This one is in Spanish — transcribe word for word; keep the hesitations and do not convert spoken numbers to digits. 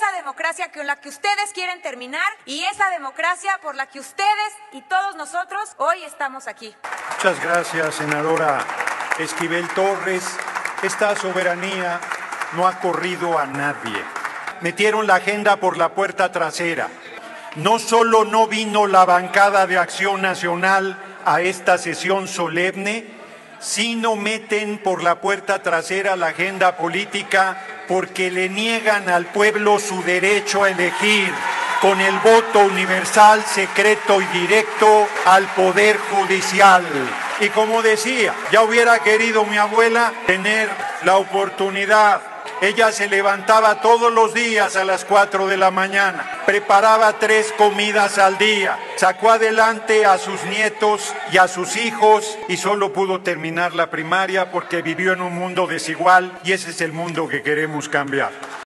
esa democracia con la que ustedes quieren terminar y esa democracia por la que ustedes y todos nosotros hoy estamos aquí. Muchas gracias, senadora Esquivel Torres. Esta soberanía no ha corrido a nadie. Metieron la agenda por la puerta trasera. No solo no vino la bancada de Acción Nacional a esta sesión solemne, sino meten por la puerta trasera la agenda política porque le niegan al pueblo su derecho a elegir con el voto universal, secreto y directo al Poder Judicial. Y como decía, ya hubiera querido mi abuela tener la oportunidad. Ella se levantaba todos los días a las cuatro de la mañana, preparaba tres comidas al día, sacó adelante a sus nietos y a sus hijos y solo pudo terminar la primaria porque vivió en un mundo desigual y ese es el mundo que queremos cambiar.